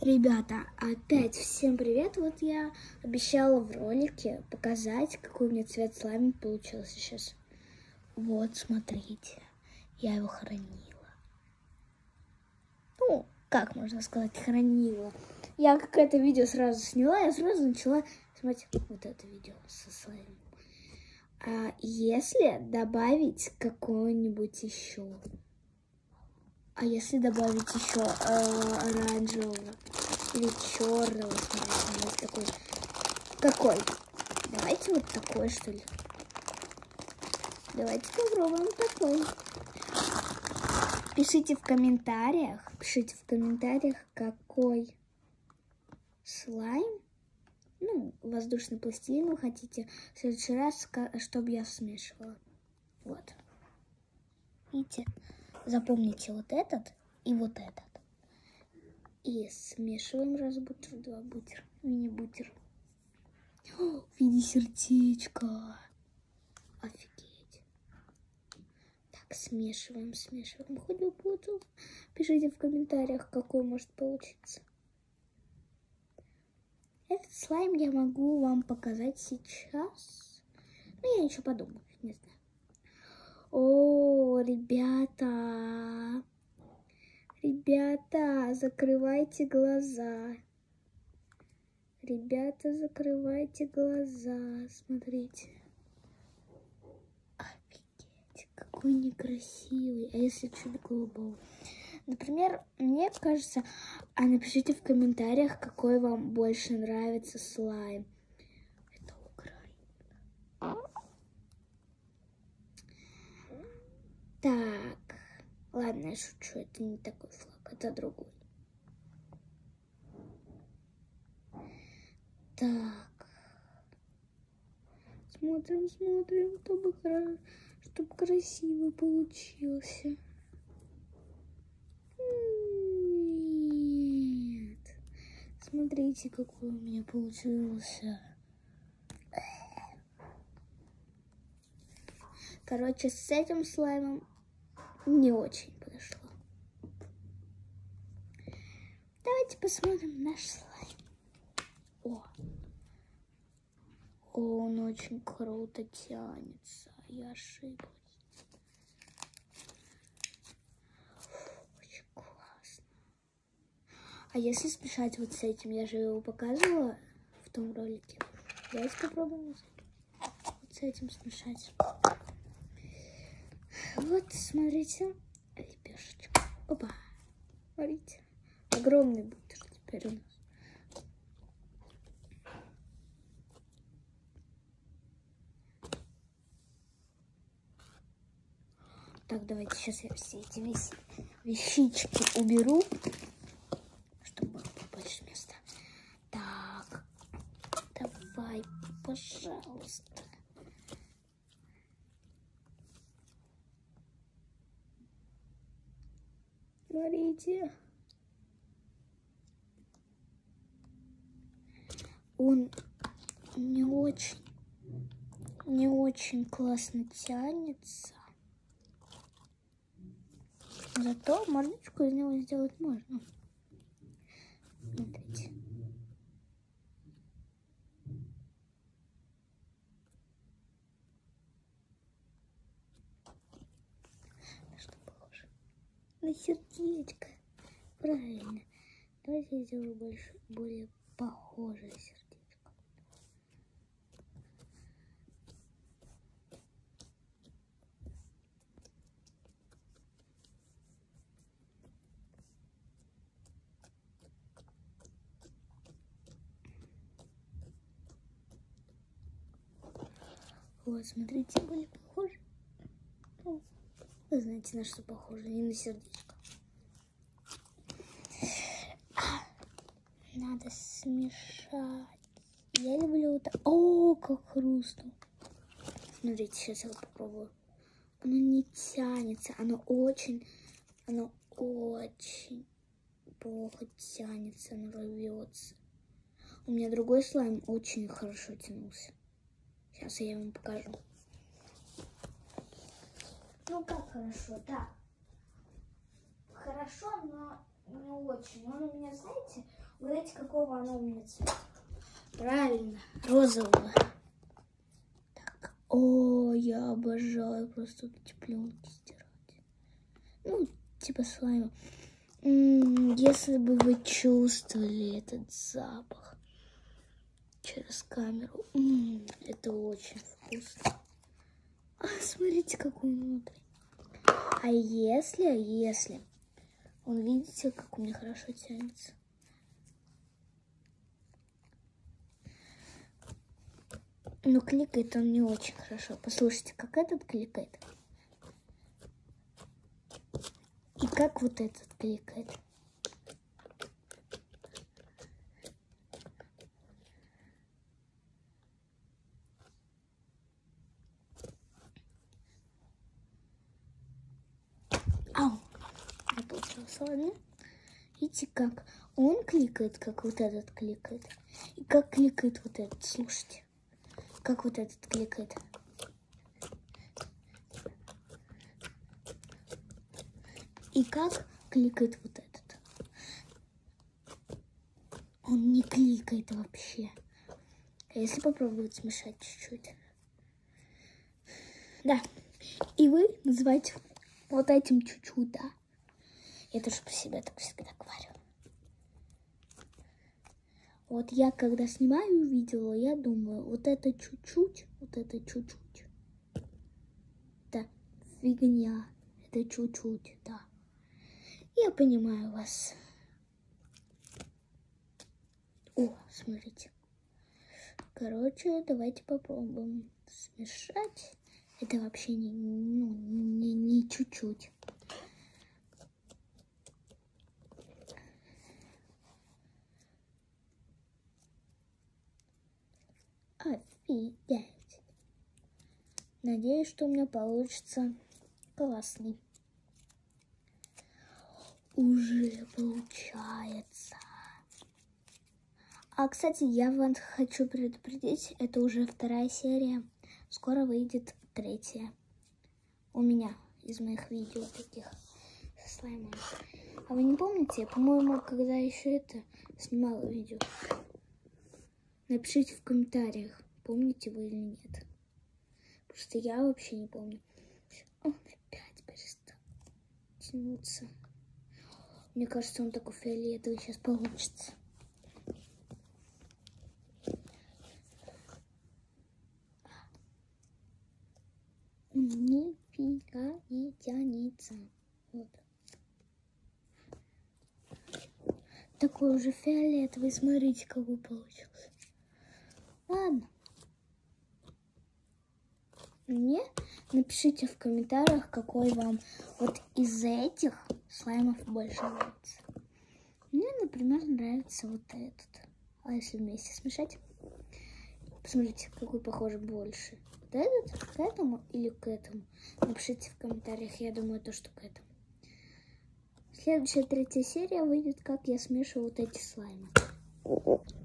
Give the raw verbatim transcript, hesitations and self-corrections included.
Ребята, опять всем привет! Вот я обещала в ролике показать, какой у меня цвет слайма получился сейчас. Вот, смотрите, я его хранила. Ну, как можно сказать, хранила. Я как это видео сразу сняла, я сразу начала смотреть вот это видео со слаймом. А если добавить какое-нибудь еще? А если добавить еще э, оранжевого или черного, смотрите, такой, какой? Давайте вот такой, что ли. Давайте попробуем такой. Пишите в комментариях, пишите в комментариях, какой слайм, ну, воздушный пластилин вы хотите в следующий раз, чтобы я смешивала. Вот. Видите? Запомните вот этот и вот этот. И смешиваем раз бутер, два бутер, мини-бутер. В виде сердечка. Офигеть. Так, смешиваем, смешиваем. Ходю, буду. Пишите в комментариях, какой может получиться. Этот слайм я могу вам показать сейчас. Ну, я еще подумаю, не знаю. О, ребята, ребята, закрывайте глаза. Ребята, закрывайте глаза. Смотрите. Офигеть, какой некрасивый. А если чуть голубого? Например, мне кажется, а напишите в комментариях, какой вам больше нравится слайм. Это Украина. Так, ладно, я шучу, это не такой флаг, это другой. Так, смотрим, смотрим, чтобы, чтобы красиво получился. Нет, смотрите, какой у меня получился. Короче, с этим слаймом не очень подошло. Давайте посмотрим наш слайм. О, О он очень круто тянется. Я ошиблась. Очень классно. А если смешать вот с этим, я же его показывала в том ролике. Давайте попробуем вот с этим смешать. Вот, смотрите, лепешечка. Опа, смотрите, огромный бутер теперь у нас. Так, давайте сейчас я все эти вещички уберу, чтобы было побольше места. Так, давай, пожалуйста. Смотрите. Он не очень, не очень классно тянется. Зато мордочку из него сделать можно. Смотрите. На что похоже? На сердечко. Правильно. Давайте я сделаю больше, более похожее сердечко. Вот, смотрите, более похоже. Ну, вы знаете, на что похоже, не на сердечко. Надо смешать. Я люблю это. О, как хрустно. Смотрите, сейчас я попробую. Оно не тянется, оно очень, оно очень плохо тянется, оно рвется. У меня другой слайм очень хорошо тянулся. Сейчас я вам покажу. Ну как хорошо, да. Хорошо, но не очень. Он у меня, знаете, Угадайте, какого оно у меня цвета? Правильно, розового. Так. О, я обожаю просто эти пленки стирать. Ну, типа слайма. М-м, если бы вы чувствовали этот запах через камеру, м-м, это очень вкусно. А, смотрите, какой он внутри. А если, если, он, видите, как у меня хорошо тянется. Но кликает он не очень хорошо. Послушайте, как этот кликает. И как вот этот кликает. Ау, я получилось, ладно. Видите, как он кликает, как вот этот кликает. И как кликает вот этот, слушайте. Как вот этот кликает. И как кликает вот этот. Он не кликает вообще. А если попробовать смешать чуть-чуть? Да. И вы называете вот этим чуть-чуть, да. Я тоже по себе так всегда говорю. Вот я когда снимаю видео, я думаю, вот это чуть-чуть, вот это чуть-чуть. Да, фигня. Это чуть-чуть, да. Я понимаю вас. О, смотрите. Короче, давайте попробуем смешать. Это вообще не, ну, не, не чуть-чуть. Офигеть. Надеюсь, что у меня получится классный. Уже получается. А, кстати, я вам хочу предупредить, это уже вторая серия. Скоро выйдет третья. У меня из моих видео таких со слаймом. А вы не помните? По-моему, когда еще это снимала видео. Напишите в комментариях, помните вы или нет. Просто я вообще не помню. Он опять перестал тянуться. Мне кажется, он такой фиолетовый сейчас получится. Нифига не тянется. Вот. Такой уже фиолетовый. Смотрите, какой получился. Ладно. Мне напишите в комментариях, какой вам вот из этих слаймов больше нравится. Мне, например, нравится вот этот. А если вместе смешать? Посмотрите, какой похож больше. Вот этот к этому или к этому? Напишите в комментариях. Я думаю, то, что к этому. Следующая третья серия выйдет, как я смешиваю вот эти слаймы.